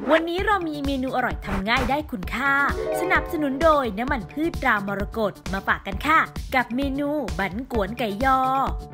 วันนี้เรามีเมนูอร่อยทำง่ายได้คุณค่าสนับสนุนโดยน้ำมันพืชตรามรกตมาฝากกันค่ะกับเมนูบั๋นกวนไก่ยอ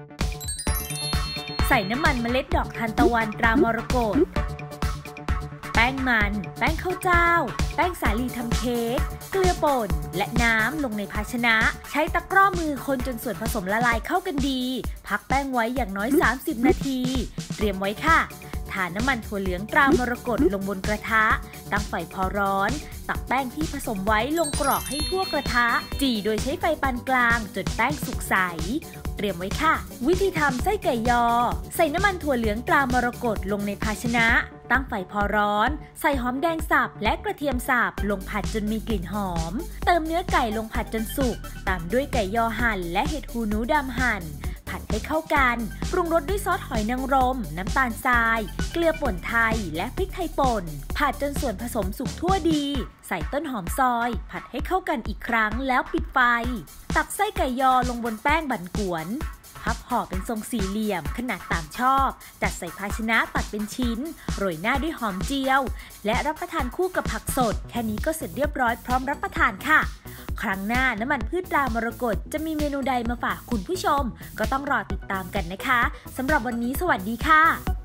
ใส่น้ำมันเมล็ดดอกทานตะวันตรามรกตแป้งมันแป้งข้าวเจ้าแป้งสาลีทำเค้กเกลือป่นและน้ำลงในภาชนะใช้ตะกร้อมือคนจนส่วนผสมละลายเข้ากันดีพักแป้งไว้อย่างน้อย30นาทีเตรียมไว้ค่ะทาน้ำมันถั่วเหลืองตรามรกตลงบนกระทะตั้งไฟพอร้อนตักแป้งที่ผสมไว้ลงกรอกให้ทั่วกระทะจี่โดยใช้ไฟปานกลางจนแป้งสุกใสเตรียมไว้ค่ะวิธีทำไส้ไก่ยอใส่น้ำมันถั่วเหลืองตรามรกตลงในภาชนะตั้งไฟพอร้อนใส่หอมแดงสับและกระเทียมสับลงผัดจนมีกลิ่นหอมเติมเนื้อไก่ลงผัดจนสุกตามด้วยไก่ยอหั่นและเห็ดหูหนูดำหั่นผัดให้เข้ากันปรุงรสด้วยซอสหอยนางรมน้ำตาลทรายเกลือป่นไทยและพริกไทยป่นผัดจนส่วนผสมสุกทั่วดีใส่ต้นหอมซอยผัดให้เข้ากันอีกครั้งแล้วปิดไฟตักไส้ไก่ยอลงบนแป้งบั่นกวนพับห่อเป็นทรงสี่เหลี่ยมขนาดตามชอบจัดใส่ภาชนะตัดเป็นชิ้นโรยหน้าด้วยหอมเจียวและรับประทานคู่กับผักสดแค่นี้ก็เสร็จเรียบร้อยพร้อมรับประทานค่ะครั้งหน้าน้ำมันพืชตรามรกตจะมีเมนูใดมาฝากคุณผู้ชมก็ต้องรอติดตามกันนะคะสำหรับวันนี้สวัสดีค่ะ